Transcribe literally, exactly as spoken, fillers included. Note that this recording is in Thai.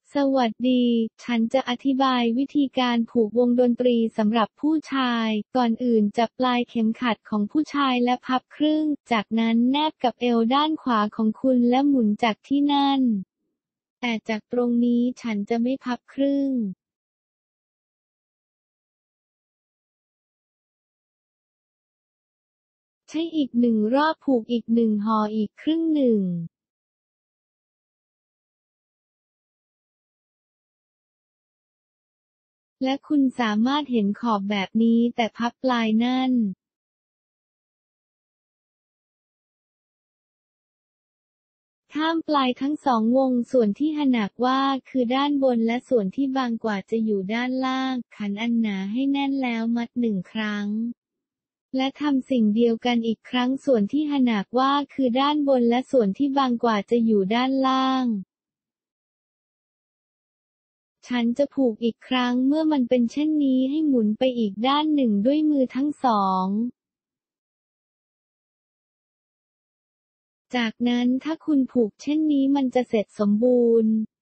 สวัสดี ฉันจะอธิบายวิธีการผูกวงดนตรีสำหรับผู้ชาย ก่อนอื่นจับปลายเข็มขัดของผู้ชายและพับครึ่ง จากนั้นแนบกับเอวด้านขวาของคุณและหมุนจากที่นั่น แต่จากตรงนี้ฉันจะไม่พับครึ่ง ใช้อีกหนึ่งรอบผูกอีกหนึ่งห่ออีกครึ่งหนึ่ง และคุณสามารถเห็นขอบแบบนี้แต่พับปลายนั่น ข้ามปลายทั้งสองวงส่วนที่หนักว่าคือด้านบนและส่วนที่บางกว่าจะอยู่ด้านล่าง ขันอันหนาให้แน่นแล้วมัดหนึ่งครั้ง และทำสิ่งเดียวกันอีกครั้งส่วนที่หนักว่าคือด้านบนและส่วนที่บางกว่าจะอยู่ด้านล่าง ฉันจะผูกอีกครั้งเมื่อมันเป็นเช่นนี้ให้หมุนไปอีกด้านหนึ่งด้วยมือทั้งสอง จากนั้นถ้าคุณผูกเช่นนี้มันจะเสร็จสมบูรณ์